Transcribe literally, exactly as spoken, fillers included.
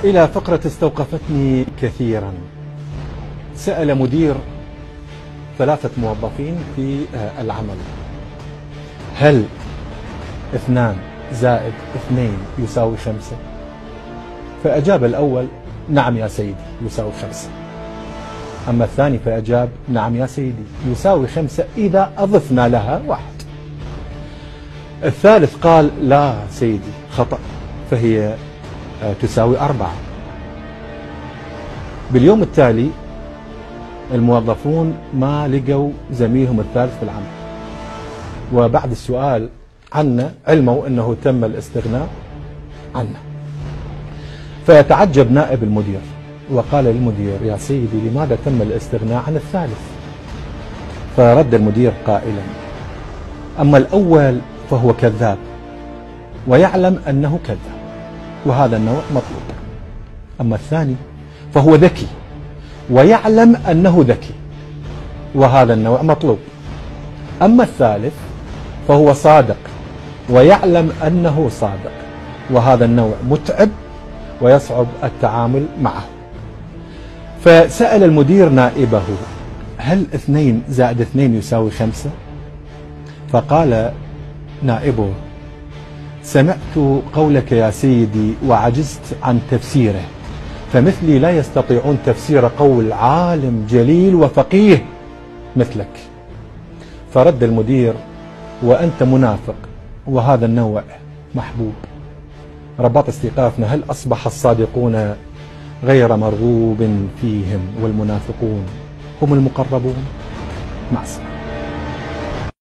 إلى فقرة استوقفتني كثيرا. سأل مدير ثلاثة موظفين في العمل: هل اثنان زائد اثنين يساوي خمسة؟ فأجاب الأول: نعم يا سيدي يساوي خمسة. أما الثاني فأجاب: نعم يا سيدي يساوي خمسة إذا أضفنا لها واحد. الثالث قال: لا سيدي خطأ، فهي تساوي أربعة. باليوم التالي الموظفون ما لقوا زميلهم الثالث في العمل، وبعد السؤال عنه علموا أنه تم الاستغناء عنه. فيتعجب نائب المدير وقال للمدير: يا سيدي لماذا تم الاستغناء عن الثالث؟ فرد المدير قائلا: أما الأول فهو كذاب ويعلم أنه كذاب وهذا النوع مطلوب. أما الثاني فهو ذكي ويعلم أنه ذكي وهذا النوع مطلوب. أما الثالث فهو صادق ويعلم أنه صادق وهذا النوع متعب ويصعب التعامل معه. فسأل المدير نائبه: هل اثنين زائد اثنين يساوي خمسة؟ فقال نائبه: سمعت قولك يا سيدي وعجزت عن تفسيره، فمثلي لا يستطيعون تفسير قول عالم جليل وفقيه مثلك. فرد المدير: وأنت منافق وهذا النوع محبوب. رباط استيقافنا: هل أصبح الصادقون غير مرغوب فيهم والمنافقون هم المقربون؟ مع السلامة.